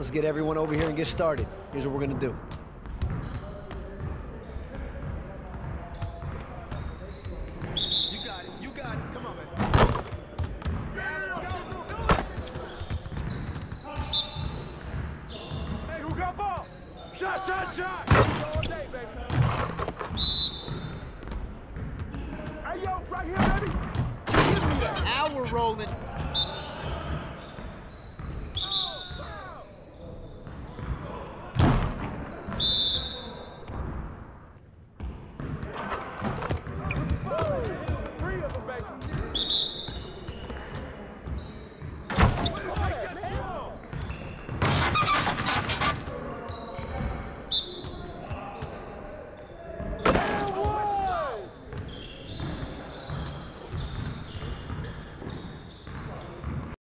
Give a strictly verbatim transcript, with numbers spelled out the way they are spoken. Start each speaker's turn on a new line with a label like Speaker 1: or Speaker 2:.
Speaker 1: Let's get everyone over here and get started. Here's what we're gonna do.
Speaker 2: You got it, you got it. Come on, man. Yeah, let's go, let's do it! Hey, who got ball? Shot, shot, shot! All day, baby. Hey, yo, right here, baby!
Speaker 3: Now we're rolling.